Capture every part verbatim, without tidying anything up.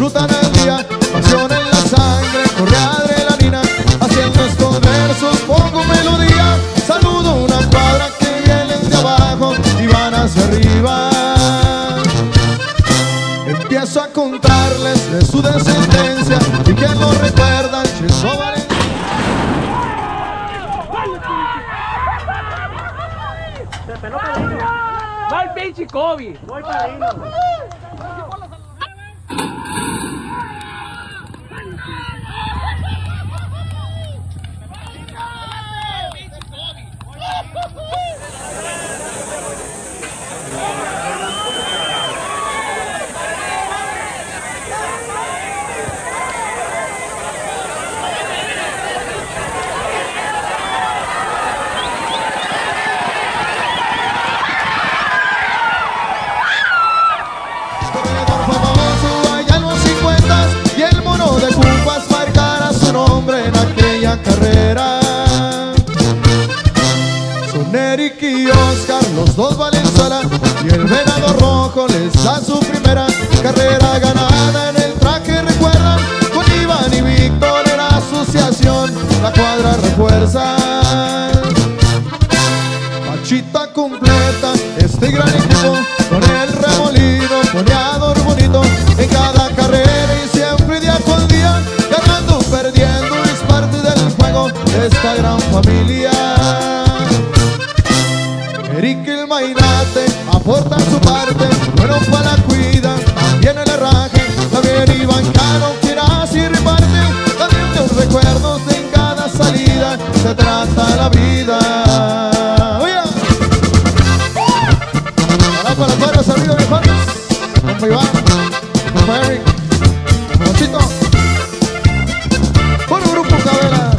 disfrutan el día, pasión en la sangre, corre adrenalina. Haciendo estos versos pongo melodía. Saludo una cuadra que vienen de abajo y van hacia arriba. Empiezo a contarles de su descendencia y que lo recuerdan, Cheso Valencia. Se peló Padrino. Va el pinche Kobe. Voy Padrino. Carrera son Eric y Oscar, los dos Valenzuela, y el Venado Rojo les da su primera carrera ganada en el traje. Recuerdan, con Iván y Víctor en la asociación la cuadra refuerza. Pachita completa este gran equipo con el remolino, poneador bonito en cada carrera y siempre día con día, ganando o perdiendo es parte del juego de esta gran familia. Eric y el Mainate aportan su parte, bueno para la cuida, también el herraje, también Iván Cano quien así reparte, también de un recuerdos de en cada salida se trata la vida. Para las varias arriba de fans, compa Iván, compa Eric, Mochito, por un grupo Cabela.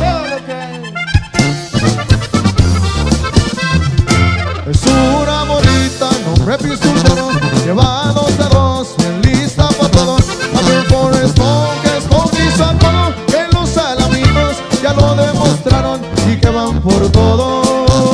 Es una bonita, nombre pistolero, lleva dos dedos, bien lista para todo. También por Smoke, Smoke y su apodo, que los alaminos ya lo demostraron y que van por todo.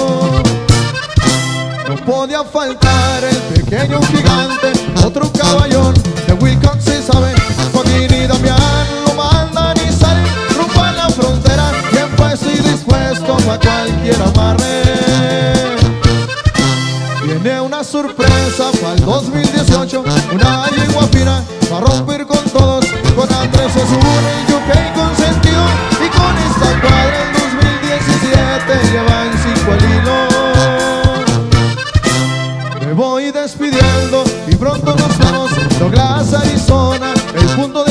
No podía faltar el pequeño gigante, otro caballón de Wilcox se sabe. Joaquín y Damián lo mandan y salen rumbo a la frontera, bien puesto y dispuesto para cualquier amarre. Viene una sorpresa para el dos mil dieciocho, una yegua fina para romper con todos, con Andrés Osuna y Yuke Consentido, y con esta cuadra el dos mil diecisiete llevan cinco al hilo. Me voy despidiendo y pronto nos vemos, Douglas, Arizona, el punto de